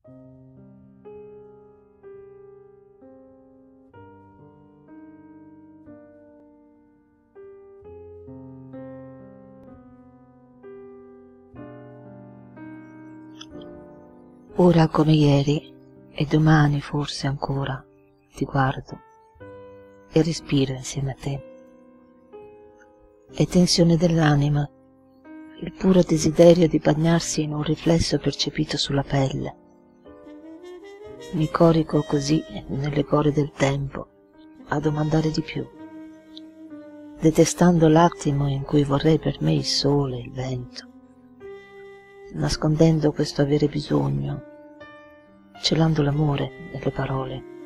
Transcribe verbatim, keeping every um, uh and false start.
Ora come ieri, e domani forse ancora, ti guardo e respiro insieme a te. È tensione dell'anima, il puro desiderio di bagnarsi in un riflesso percepito sulla pelle. Mi corico così nelle gore del tempo a domandare di più, detestando l'attimo in cui vorrei per me il sole, il vento, nascondendo questo avere bisogno, celando l'amore nelle parole.